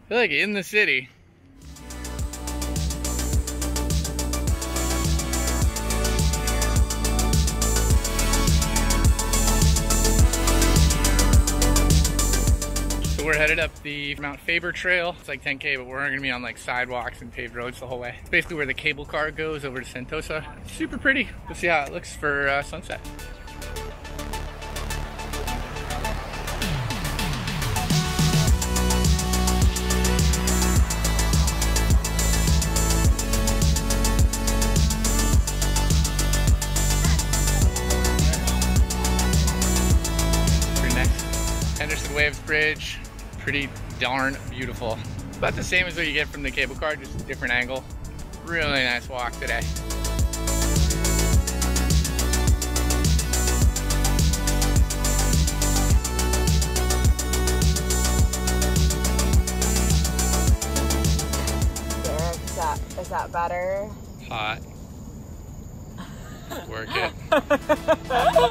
feel like in the city. So we're headed up the Mount Faber Trail. It's like 10K, but we're gonna be on like sidewalks and paved roads the whole way. It's basically where the cable car goes over to Sentosa. It's super pretty. We'll see how it looks for sunset. Waves Bridge, pretty darn beautiful. About the same as what you get from the cable car, just a different angle. Really nice walk today. Derek, is that better? Hot. Work it.